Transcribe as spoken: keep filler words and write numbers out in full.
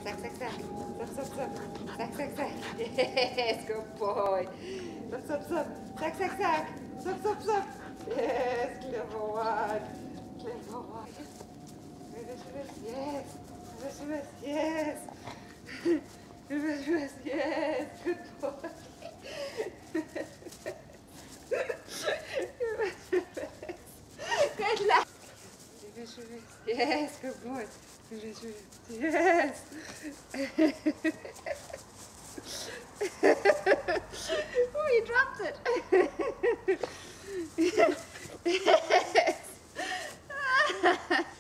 Zack, zack, zack. Zap, zap, zap. Zack, zack, zack. Yes, good boy. Zap, zap, zap. Zack, zack, zack. Zap, zap, zap. Yes, clever one. Clever one. Reverse, reverse. Yes. Reverse, reverse. Yes. Reverse, reverse. Yes. Good boy. Reverse, reverse. Good luck. Reverse, reverse. Yes, good boy. Reverse, reverse. Yes. Oh, you dropped it. Yes.